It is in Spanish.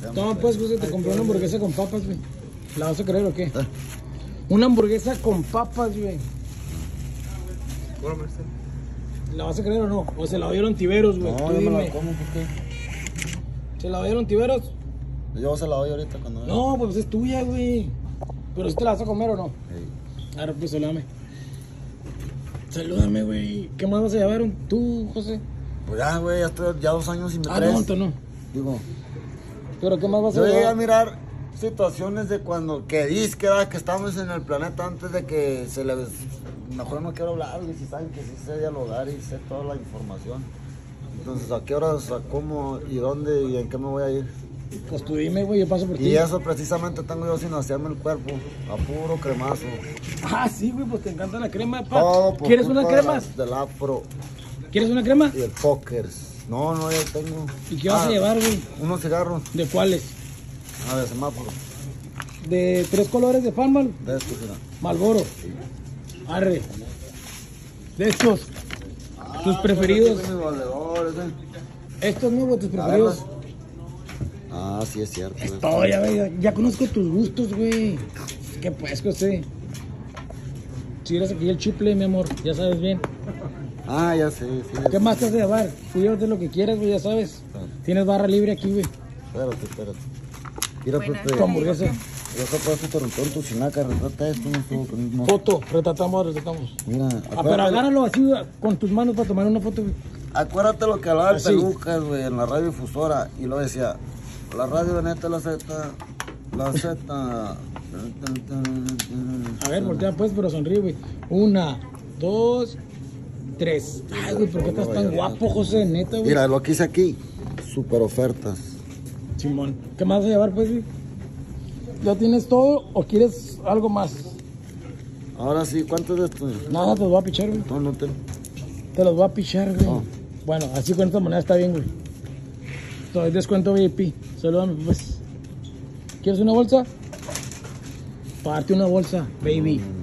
Toma pues, José, te compré una hamburguesa con papas, güey. ¿La vas a querer o qué? ¿Eh? Una hamburguesa con papas, güey. ¿La vas a querer o no? ¿O se la dieron tiberos, güey? No, Tú yo me dime. la como porque ¿Se la dieron tiberos? yo se la doy ahorita cuando... No, pues es tuya, güey. Pero si te la vas a comer o no. Sí. Ahora pues saludame. Salúdame, güey. ¿Qué más vas a llevar tú, José? Pues ya, güey, ya estoy ya 2 años y me Ah, tres. no, entonces no. Digo, ¿Pero qué más vas a yo llegué a llevar? mirar situaciones de cuando que dice que estamos en el planeta antes de que se le... Mejor no quiero hablar, güey, si saben que sí sé dialogar y sé toda la información. Entonces, ¿a qué horas, a cómo y dónde y en qué me voy a ir? Pues tú dime, güey, yo paso por ti. Y eso precisamente tengo yo sin hacerme el cuerpo, a puro cremazo. Ah, sí, güey, pues te encanta la crema, Todo por ¿Quieres culpa unas de cremas? Del afro ¿Quieres una crema? y el pokers. No, ya tengo. ¿Y qué vas a llevar, güey? Unos cigarros. ¿De cuáles? A ver, semáforo. ¿De 3 colores de Farmal? De estos, mira. Malboro. Arre. De estos. Tus preferidos. Mis valedores, Estos no, güey, tus A ver, preferidos. Ah, sí es cierto. Todo, ya conozco tus gustos, güey. ¿Qué pues, José? Si eres aquí el chiple, mi amor, ya sabes bien. Ah, ya sé, sí. ¿Qué más te has de llevar? Tú llévate lo que quieras, güey, ya sabes. Tienes barra libre aquí, güey. Espérate. Mira, Pepe. Tu hamburguesa. Yo te puedo hacer tu chinaca, retrata esto, no. Foto, retratamos. Mira, Pero agárralo así, güey, con tus manos para tomar una foto, güey. acuérdate lo que hablaba el Así. Pelucas, güey, en la radiodifusora. Y lo decía, la radio Veneta la Z. A ver, voltea pues, pero sonríe, güey. 1, 2, 3. Ay, güey, ¿por qué estás tan guapo, José? Neta, güey. Mira, lo que hice aquí, super ofertas. Simón. ¿Qué más vas a llevar, pues, güey? ¿Ya tienes todo o quieres algo más? Ahora sí, ¿cuánto es de esto? Nada, te los voy a pichar, güey. No te... Te los voy a pichar, güey. No. Bueno, así con esta moneda está bien, güey. Todo es descuento VIP. Saludame, pues. ¿Quieres una bolsa? Parte una bolsa, baby.